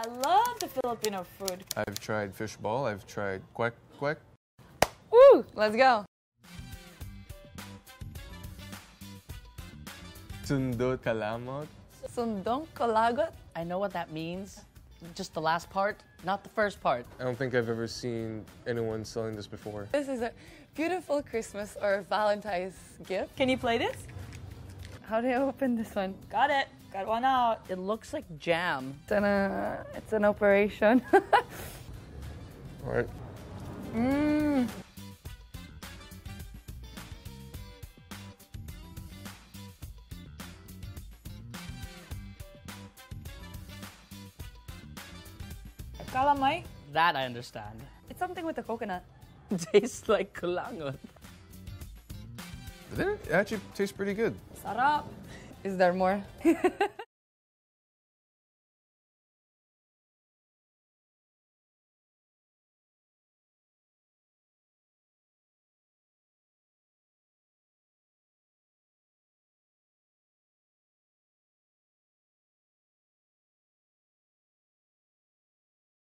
I love the Filipino food. I've tried fishball. I've tried kwek kwek. Woo! Let's go. Sundot kalamot. Sundong Kulangot. I know what that means. Just the last part, not the first part. I don't think I've ever seen anyone selling this before. This is a beautiful Christmas or Valentine's gift. Can you play this? How do I open this one? Got it. Got one out. It looks like jam. It's an operation. All right. Mmm. Calamay? That I understand. It's something with the coconut. Tastes like kulangot. But then it actually tastes pretty good. Sarap. Is there more?